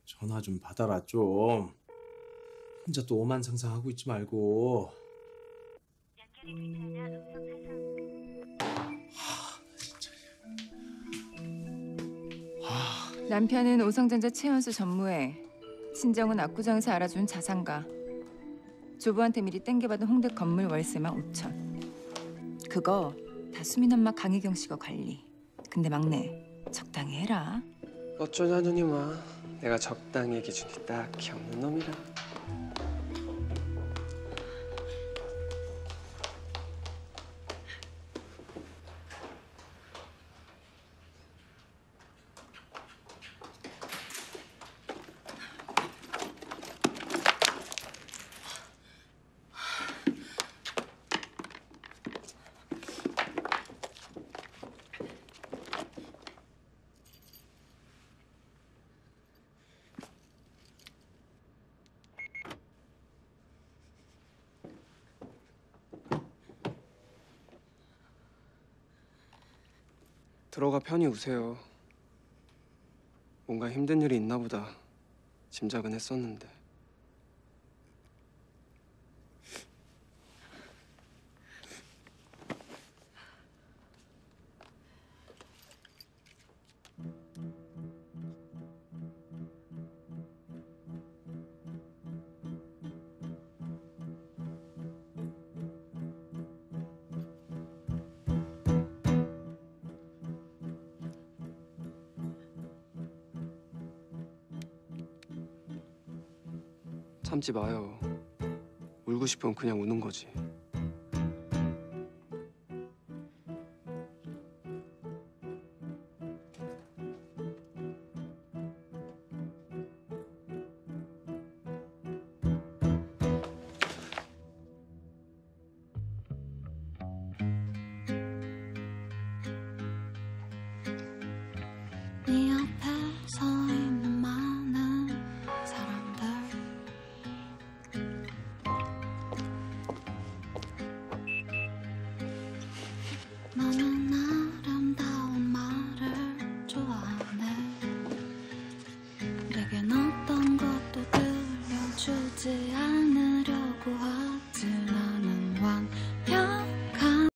전화 좀 받아라 좀. 혼자 또 오만 상상하고 있지 말고. 남편은 오성전자 최연소 전무해. 친정은 압구정에서 알아준 자산가. 조부한테 미리 땡겨받은 홍대 건물 월세만 5천. 그거 다 수민 엄마 강희경 씨가 관리. 근데 막내 적당히 해라. 어쩌냐 누님아. 내가 적당히 기준이 딱히 없는 놈이라. 들어가 편히 우세요. 뭔가 힘든 일이 있나 보다 짐작은 했었는데. 참지 마요. 울고 싶으면 그냥 우는 거지. 네 앞에 서 있는 많은 사람들 너는